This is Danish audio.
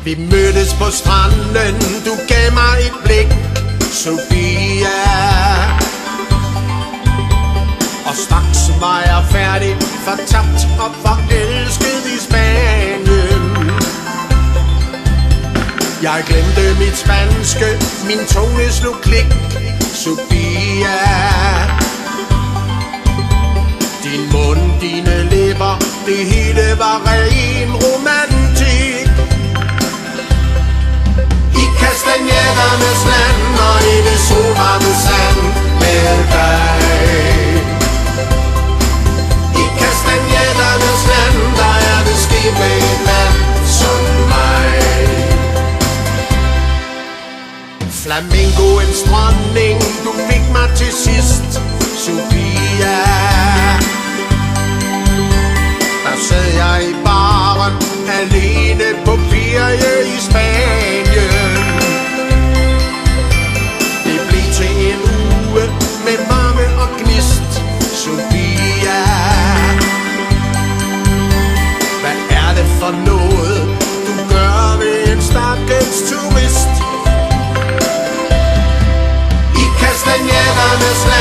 Vi mødtes på stranden, du gav mig et blik, Sofia. Og straks var jeg færdig, fortabt og forelsket i Spanien. Jeg glemte mit spanske, min tunge slog klik, Sofia. Din mund, dine læber, det hele var ren romantik. I kastanjetternes land og i det solvarme sand med dig. I kastanjetternes land, der er det sket med et mand som mig. Flamingoens dronning, du fik mig til sidst, Sofia. Der sad jeg i baren, alene på ferie i Spanien. Det blev til en uge med varme og gnist, Sofia. Hvad er det for noget, du gør ved en stakkels turist? I kastanjetternes land